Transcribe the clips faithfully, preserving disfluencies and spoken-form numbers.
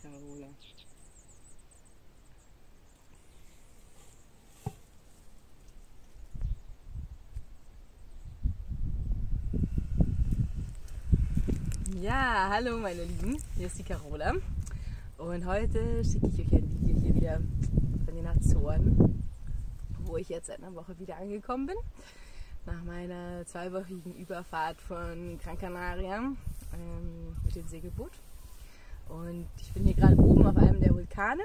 Carola. Ja, hallo meine Lieben, hier ist die Carola und heute schicke ich euch ein Video hier wieder von den Azoren, wo ich jetzt seit einer Woche wieder angekommen bin, nach meiner zweiwöchigen Überfahrt von Gran Canaria ähm, mit dem Segelboot. Und ich bin hier gerade oben auf einem der Vulkane.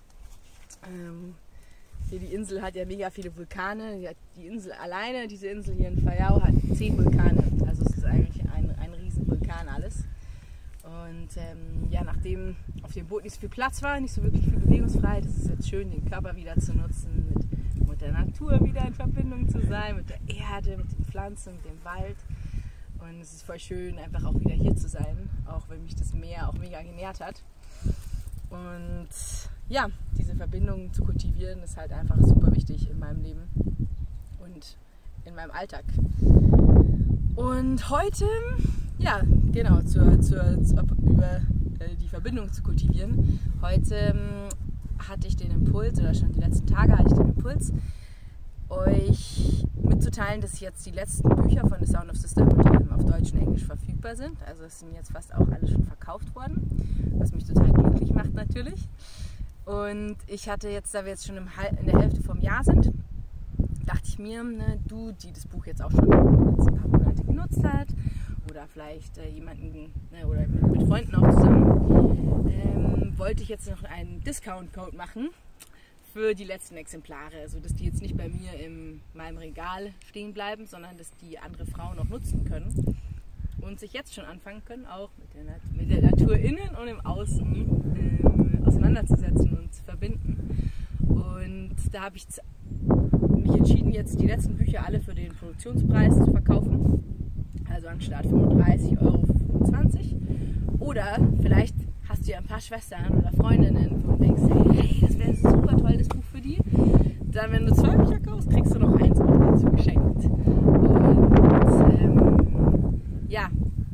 Ähm, hier die Insel hat ja mega viele Vulkane. Die, hat die Insel alleine, diese Insel hier in Fayao, hat zehn Vulkane. Also es ist eigentlich ein, ein riesen Vulkan alles. Und ähm, ja, nachdem auf dem Boot nicht so viel Platz war, nicht so wirklich viel Bewegungsfreiheit, ist es jetzt schön, den Körper wieder zu nutzen, mit, mit der Natur wieder in Verbindung zu sein, mit der Erde, mit den Pflanzen, mit dem Wald. Und es ist voll schön, einfach auch wieder hier zu sein, auch wenn mich das Meer auch mega genährt hat. Und ja, diese Verbindung zu kultivieren ist halt einfach super wichtig in meinem Leben und in meinem Alltag. Und heute, ja, genau, zur, zur, zur, über äh, die Verbindung zu kultivieren. Heute ähm, hatte ich den Impuls, oder schon die letzten Tage hatte ich den Impuls, euch mitzuteilen, dass jetzt die letzten Bücher von The Sound of Sisterhood auf Deutsch und Englisch verfügbar sind. Also es sind jetzt fast auch alle schon verkauft worden, was mich total glücklich macht natürlich. Und ich hatte jetzt, da wir jetzt schon im, in der Hälfte vom Jahr sind, dachte ich mir, ne, du, die das Buch jetzt auch schon jetzt ein paar Monate genutzt hat oder vielleicht äh, jemanden ne, oder mit, mit Freunden auch zusammen, ähm, wollte ich jetzt noch einen Discount-Code machen für die letzten Exemplare, also dass die jetzt nicht bei mir in meinem Regal stehen bleiben, sondern dass die andere Frauen auch nutzen können und sich jetzt schon anfangen können, auch mit der, Nat mit der Natur innen und im Außen ähm, auseinanderzusetzen und zu verbinden. Und da habe ich mich entschieden, jetzt die letzten Bücher alle für den Produktionspreis zu verkaufen, also anstatt fünfunddreißig Euro fünfundzwanzig. Oder vielleicht hast du ja ein paar Schwestern oder Freundinnen, wo du denkst, hey, das wäre super toll, das Buch für die. Dann, wenn du zwei Bücher kaufst, kriegst du noch eins auch dazu geschenkt. Und ähm, ja,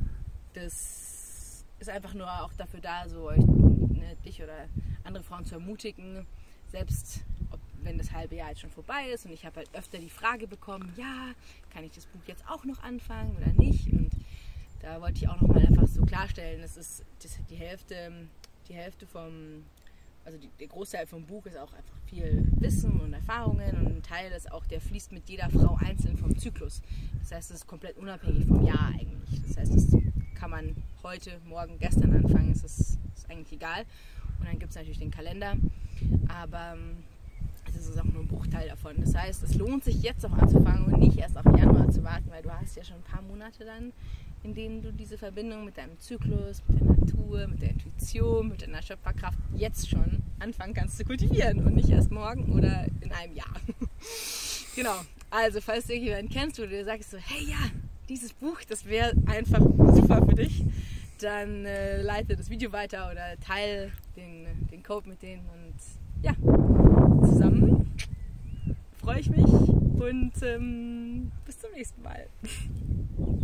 das ist einfach nur auch dafür da, so euch, ne, dich oder andere Frauen zu ermutigen, selbst ob, wenn das halbe Jahr jetzt schon vorbei ist. Und ich habe halt öfter die Frage bekommen, ja, kann ich das Buch jetzt auch noch anfangen oder nicht? Und da wollte ich auch nochmal einfach so klarstellen, das ist, das die Hälfte, die Hälfte vom, also die, der Großteil vom Buch ist auch einfach viel Wissen und Erfahrungen und ein Teil ist auch, der fließt mit jeder Frau einzeln vom Zyklus. Das heißt, es ist komplett unabhängig vom Jahr eigentlich. Das heißt, das kann man heute, morgen, gestern anfangen, das ist, ist eigentlich egal. Und dann gibt es natürlich den Kalender, aber das ist auch nur ein Bruchteil davon. Das heißt, es lohnt sich jetzt auch anzufangen und nicht erst auf Januar zu warten, weil du hast ja schon ein paar Monate dann, in denen du diese Verbindung mit deinem Zyklus, mit der Natur, mit der Intuition, mit deiner Schöpferkraft jetzt schon anfangen kannst zu kultivieren und nicht erst morgen oder in einem Jahr. Genau, also falls du jemanden kennst, wo du dir sagst so, hey ja, dieses Buch, das wäre einfach super für dich, dann äh, leite das Video weiter oder teile den, den Code mit denen und ja, zusammen freue ich mich und ähm, bis zum nächsten Mal.